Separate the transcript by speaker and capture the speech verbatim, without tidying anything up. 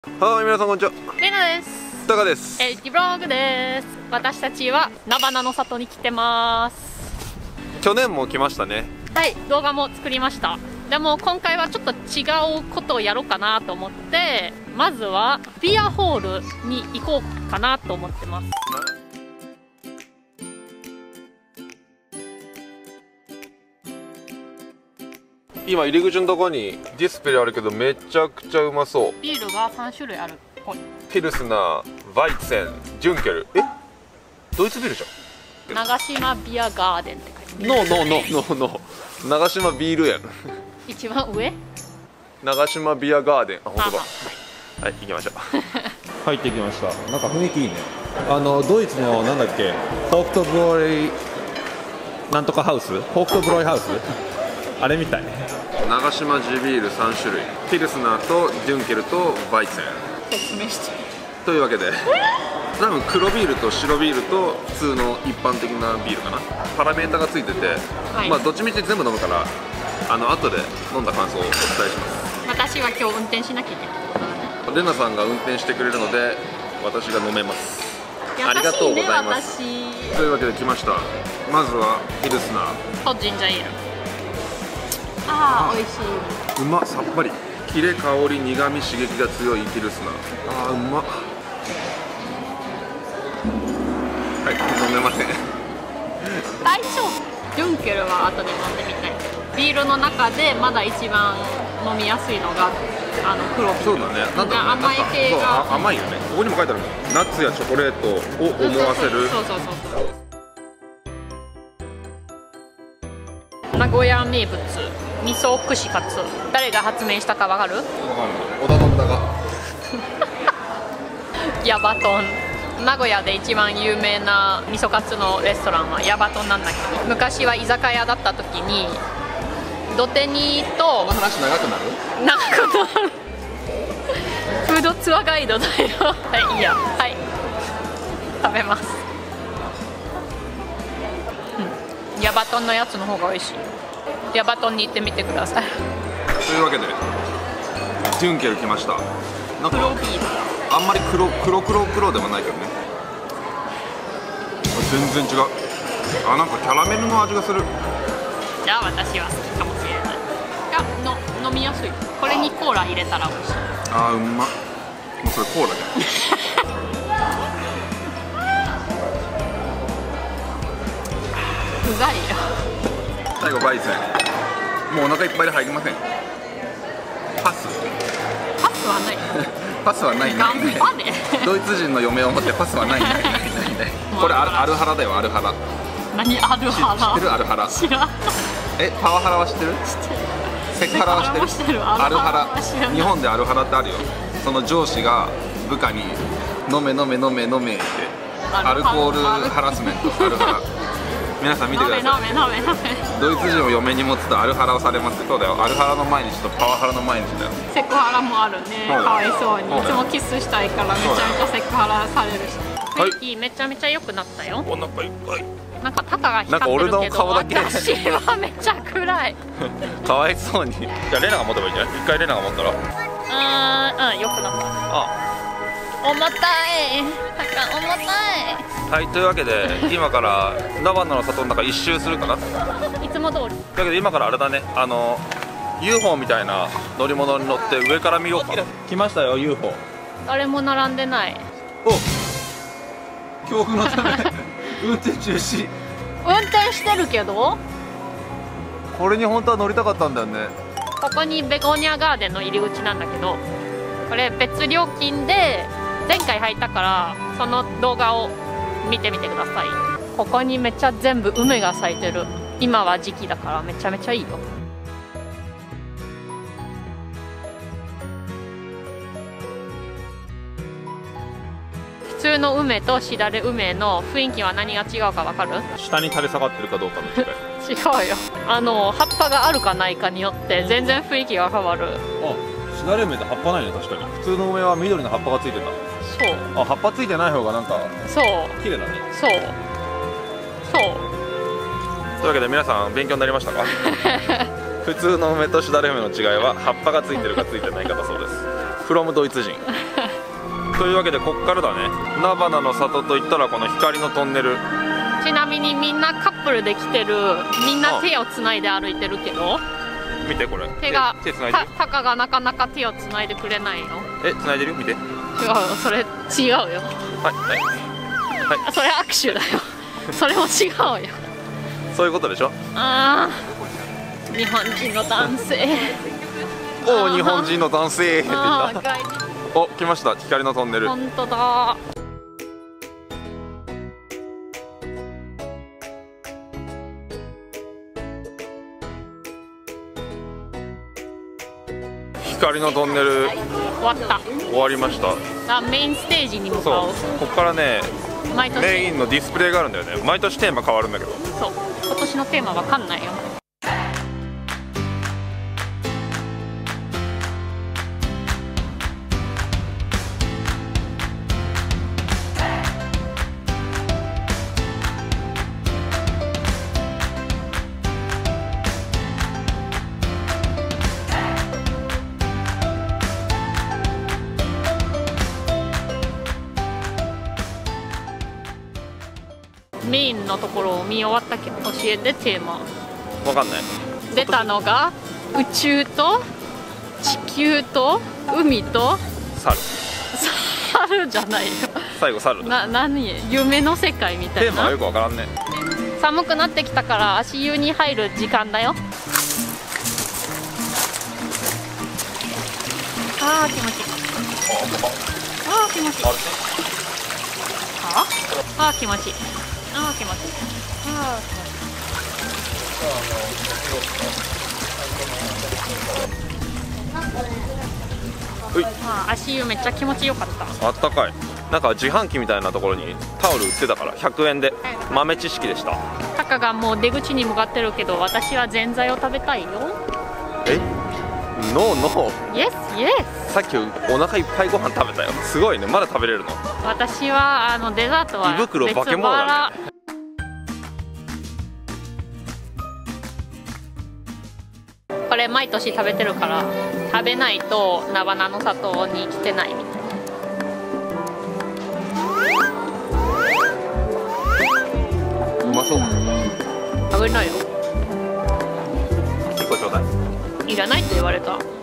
Speaker 1: はい、皆さんこんにちは。
Speaker 2: レナです。
Speaker 1: タカです。
Speaker 2: エイチブログです。私たちは菜花の里に来てます。
Speaker 1: 去年も来ましたね。
Speaker 2: はい、動画も作りました。でも今回はちょっと違うことをやろうかなと思って、まずはビアホールに行こうかなと思ってます。
Speaker 1: 今入り口のところにディスプレイあるけど、めちゃくちゃうまそう。
Speaker 2: ビールがさん種類あるっぽい。
Speaker 1: ピルスナー、バイツェン、ジュンケル。え、ドイツビールじゃん。
Speaker 2: 長島ビアガーデンって書いて
Speaker 1: ノーノーノーノーノー。長島ビール園。
Speaker 2: 一番上
Speaker 1: 長島ビアガーデン。あ、本当だ。
Speaker 2: はい
Speaker 1: はい、行きましょう。
Speaker 3: 入ってきました。なんか雰囲気いいね。あのドイツのなんだっけ、ホークトブロイなんとかハウス、ホークトブロイハウスあれみたい。
Speaker 1: 長島地ビールさん種類、ピルスナーとジュンケルとバイツェン。
Speaker 2: 説明して
Speaker 1: というわけで、多分黒ビールと白ビールと普通の一般的なビールかな。パラメータがついてて、
Speaker 2: はい、
Speaker 1: まあどっちみち全部飲むから、あの後で飲んだ感想をお伝えします。
Speaker 2: 私は今日運転しなきゃいけない。
Speaker 1: レナさんが運転してくれるので私が飲めます。
Speaker 2: 優しいね、
Speaker 1: ありがとうございます。
Speaker 2: 私
Speaker 1: というわけで来ました。まずはピルスナー。
Speaker 2: とジンジャーエール。ああ、美味しい。
Speaker 1: うま、さっぱり、キレ、香り、苦味、刺激が強いピルスナー。あー、うまっ。はい、飲めません。
Speaker 2: 大丈夫。ジュンケルは後で飲んでみたい。ビールの中でまだ一番飲みやすいのがあの黒ビール。
Speaker 1: そうだね。なんだろうね、
Speaker 2: 甘い系が
Speaker 1: そう甘いよね。ここにも書いてあるもん。ナッツやチョコレートを思わせる。
Speaker 2: そうそうそうそう。名古屋名物味噌串カツ。誰が発明したかわかる？
Speaker 1: わかんない。織田信長。
Speaker 2: ヤバトン。名古屋で一番有名な味噌カツのレストランはヤバトンなんだけど、昔は居酒屋だった時に土手にと
Speaker 1: この話長くなる？
Speaker 2: 長くなる。フードツアーガイドだよ。はい、いいや。はい、食べます。うん、ヤバトンのやつの方が美味しい。ヤバトンに行ってみてください。
Speaker 1: というわけでジュンケル来ました。なんか
Speaker 2: 黒ビール。
Speaker 1: あんまり黒黒黒黒でもないけどね。全然違う。あ、なんかキャラメルの味がする。
Speaker 2: じゃあ私は好きかもしれない。いや、の飲みやすい。これにコーラ入れたら美味しい。
Speaker 1: あー、うまっ。もうそれコーラじゃん。
Speaker 2: うざいよ。
Speaker 1: 最後バイツェン。もうお腹いっぱいで入りません。パス
Speaker 2: パスはない。
Speaker 1: パスはないね。
Speaker 2: 頑張れ。
Speaker 1: ドイツ人の嫁を持ってパスはないないないないない。これアルアルハラだよ、アルハラ。
Speaker 2: 何アルハラ？
Speaker 1: 知ってる？アルハラ。
Speaker 2: 知らん。
Speaker 1: え、パワハラは知ってる？セクハラは知ってる？
Speaker 2: セクハラも知ってる。
Speaker 1: アルハラ。
Speaker 2: アルハラは知らない。
Speaker 1: 日本でアルハラってあるよ。その上司が部下に飲め飲め飲め飲めってアルコールハラスメント。アルハラ。皆さん見てください。
Speaker 2: 飲め飲め飲め飲め。
Speaker 1: ドイツ人を嫁に持つとアルハラをされます。そうだよ。アルハラの毎日とパワハラの毎日だよ。
Speaker 2: セクハラもあるね。
Speaker 1: そうだよ
Speaker 2: かわいそうに。
Speaker 1: そうだよ
Speaker 2: いつもキスしたいからめちゃめちゃセクハラされるし。
Speaker 1: はい
Speaker 2: 雰囲気めちゃめちゃ良くなったよ。
Speaker 1: お腹いっぱい。
Speaker 2: なんかタカが光ってるけど、
Speaker 1: なんか俺の顔だけ
Speaker 2: 私はめっちゃ暗い。
Speaker 1: かわいそうに。じゃあレナが持てばいいんじゃない？一回レナが持ったら。
Speaker 2: うーん、うん、良くなった。
Speaker 1: あ。
Speaker 2: 重たい。タカ重たい。
Speaker 1: はい、というわけで今から菜花の里の中一周するかな。
Speaker 2: いつも通り。
Speaker 1: というわけで今からあれだね、あの ユーフォー みたいな乗り物に乗って上から見ようか。
Speaker 3: 来ましたよ ユーフォー。
Speaker 2: 誰も並んでない。
Speaker 3: お、強風のため運転中止。
Speaker 2: 運転してるけど、
Speaker 1: これに本当は乗りたかったんだよね。
Speaker 2: ここにベゴニアガーデンの入り口なんだけど、これ別料金で前回入ったからその動画を見てみてください。ここにめっちゃ全部梅が咲いてる。今は時期だからめちゃめちゃいいよ。普通の梅としだれ梅の雰囲気は何が違うかわかる？
Speaker 3: 下に垂れ下がってるかどうかの違い。
Speaker 2: 違うよ。あの葉っぱがあるかないかによって全然雰囲気が変わる。
Speaker 3: あ、しだれ梅って葉っぱないね。確かに普通の梅は緑の葉っぱがついてた。
Speaker 2: そう
Speaker 3: あ、葉っぱついてない方がなんか
Speaker 2: そう
Speaker 3: 綺麗だね。
Speaker 2: そうそう。
Speaker 1: というわけで皆さん勉強になりましたか？普通の梅としだれ梅の違いは葉っぱがついてるかついてないかだそうです。フロムドイツ人。
Speaker 3: というわけでこっからだね。菜花の里といったらこの光のトンネル。
Speaker 2: ちなみにみんなカップルで来てる、みんな手をつないで歩いてるけど、
Speaker 3: 見てこれ
Speaker 2: 手が
Speaker 3: 手つないでる。
Speaker 2: タカがなかなか手をつないでくれないよ。
Speaker 3: え、つないでる？見て。
Speaker 2: 違うよ、それ違うよ。
Speaker 3: はいはいはい。
Speaker 2: それ握手だよ。それも違うよ。
Speaker 3: そういうことでしょ。
Speaker 2: ああ、日本人の男性。
Speaker 3: おお、日本人の男性って言
Speaker 2: あ
Speaker 3: った。
Speaker 2: あ、外人。
Speaker 3: お、来ました、光のトンネル。
Speaker 2: 本当だ。
Speaker 3: 光のトンネル
Speaker 2: 終わった。
Speaker 3: 終わりました。
Speaker 2: あ、メインステージに向か
Speaker 3: そう
Speaker 2: おう。、
Speaker 3: ここからね、
Speaker 2: 毎年
Speaker 3: メインのディスプレイがあるんだよね。毎年テーマ変わるんだけど。
Speaker 2: そう、今年のテーマわかんないよ。メインのところを見終わったけど、教えてテーマ。
Speaker 3: わかんない。
Speaker 2: 出たのが宇宙と地球と海と
Speaker 3: 猿。
Speaker 2: 猿じゃないよ。
Speaker 3: 最後猿。
Speaker 2: な、何、夢の世界みたいな
Speaker 3: テーマはよ。くわからんね。
Speaker 2: 寒くなってきたから足湯に入る時間だよ。あー気持ちいい。あー気持ちいい。ああー気持ちいい。あー気持ちいい。あー気持ちいい。
Speaker 3: うい、
Speaker 2: あー足湯めっちゃ気持ちよかった。
Speaker 3: あったかい。なんか自販機みたいなところにタオル売ってたからひゃくえんで。豆知識でした。
Speaker 2: タカがもう出口に向かってるけど、私はぜんざいを食べたいよ。
Speaker 3: え、ノーノー。
Speaker 2: イエスイエス。
Speaker 3: さっきお腹いっぱいご飯食べたよ。すごいね、まだ食べれるの。
Speaker 2: 私はあのデザートは
Speaker 3: 胃袋
Speaker 2: 別
Speaker 3: 化け物だね。
Speaker 2: これ毎年食べてるから食べないと菜花の里に来てないみたい。
Speaker 3: うまそう。
Speaker 2: 食べないよ。
Speaker 3: いっこちょうだい。
Speaker 2: いらないって言われた。